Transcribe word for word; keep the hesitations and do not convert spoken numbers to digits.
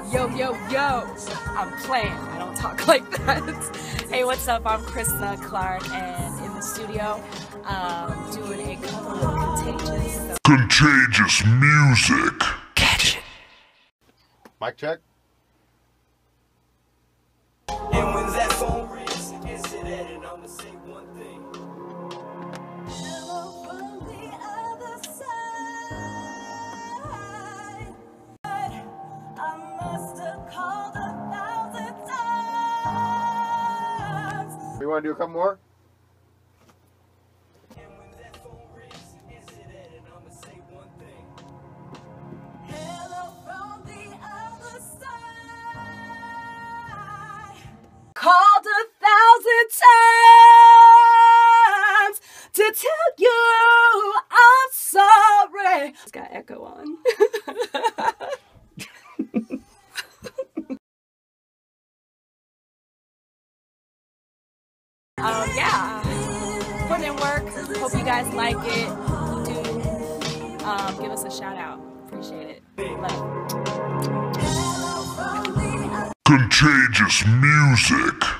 Yo, yo, yo, I'm playing. I don't talk like that. Hey, what's up? I'm Krista Clark, and in the studio, um, doing a cover of Contagious. So Contagious music. catch it. Mic check. And when that phone rings, answer that and I'ma say one thing. Hello from the other side. I must have called a thousand times. We want to do a couple more? And when that phone rings, answer that and I'ma say one thing. Hello from the other side. Called a thousand times to tell you I'm sorry. It's got echo on. um, yeah, put in work. Hope you guys like it. Do um, give us a shout out. Appreciate it. Love. Contagious music.